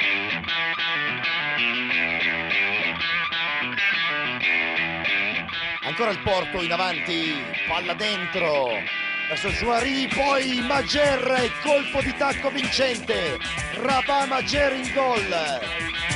Ancora il Porto in avanti, palla dentro verso Juari, poi Mager, colpo di tacco vincente, Rabah Mager in gol.